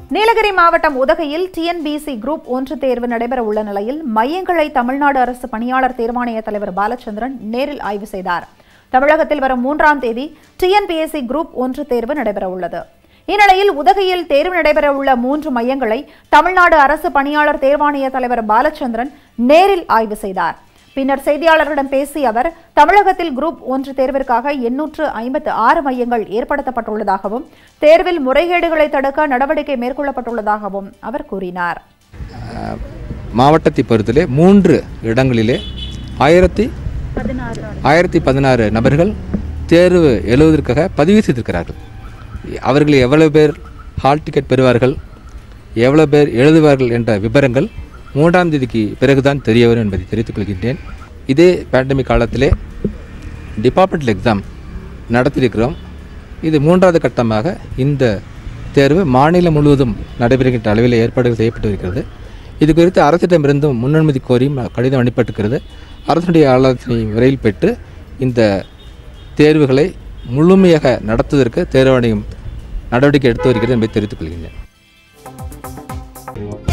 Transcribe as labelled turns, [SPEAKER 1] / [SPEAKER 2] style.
[SPEAKER 1] நீலகிரி மாவட்டம் உதகையில் TNPSC group 1 தேர்வு நடைபெற உள்ள நிலையில் மையங்களை தமிழ்நாடு அரசு பணியாளர் தேர்வாணைய தலைவர் பாலச்சந்திரன் நேரில் ஆய்வு செய்தார். தமிழகத்தில் வரும் 3ஆம் தேதி டிஎன்பிஎஸ்சி குரூப் 1 தேர்வு நடைபெற உள்ளது. இந்நிலையில் உதகையில் தேர்வு நடைபெற உள்ள 3 மையங்களை தமிழ்நாடு அரசு பணியாளர் தேர்வாணைய தலைவர் பாலச்சந்திரன் நேரில் ஆய்வு செய்தார். பின்னர் செய்தியாளர்களிடம் பேசிய அவர், தமிழகத்தில் குரூப் 1 தேர்விற்காக 856 மையங்கள் ஏற்படுத்தப்பட்டுள்ளதாகவும் தேர்வில் முறைகேடுகளை தடுக்க நடவடிக்கை மேற்கொள்ளப்பட்டுள்ளதாகவும் அவர் கூறினார்.
[SPEAKER 2] மாவட்டத்தை பொறுத்தவரை 3 இடங்களிலே 1016 நபர்கள் தேர்வு எழுதுவதற்காக பதிவு செய்திருக்கிறார்கள். அவர்கள் எவ்வளவு பேர் ஹால் டிக்கெட் பெறுவார்கள், எவ்வளவு பேர் எழுதுவார்கள் என்ற விவரங்கள் 3ஆம் தேதிக்கு பிறகுதான் தெரிய வரும் என்பதை தெரிவித்துக் கொள்கின்றேன். இதே பேண்டமிக் காலத்திலே டிபார்ட்மெண்டல் எக்ஸாம் நடத்தியிருக்கிறோம். இது 3வது கட்டமாக இந்த தேர்வு மாநிலம் முழுவதும் நடைபெறுகின்ற அளவில் ஏற்பாடுகள் செய்யப்பட்டு இருக்கிறது. இது குறித்து அரசிடமிருந்தும் முன்னனுமதி கோரியும் கடிதம் அனுப்பப்பட்டிருக்கிறது. அரசுடைய ஆலோசனை விரைவில் பெற்று இந்த தேர்வுகளை முழுமையாக நடத்துவதற்கு தேர்வாணையம் நடவடிக்கை எடுத்து வருகிறது என்பதை தெரிவித்துக் கொள்கின்றேன்.